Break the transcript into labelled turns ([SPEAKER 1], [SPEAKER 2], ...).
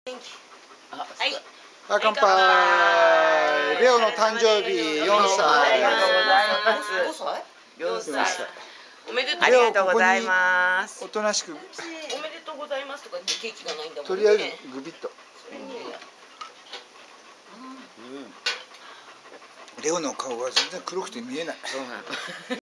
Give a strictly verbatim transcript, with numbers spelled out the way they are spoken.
[SPEAKER 1] はい。
[SPEAKER 2] あ、乾杯。レオの誕生日よんさい。
[SPEAKER 1] ありがとうございます。ごさい？よんさい。おめでとう。ありがとうございます。
[SPEAKER 2] おとなしく。
[SPEAKER 1] おめでとうございますとか言ってケーキがないんだもんね。
[SPEAKER 2] とりあえずグビッと。レオの顔が全然黒くて見えない。そうなの。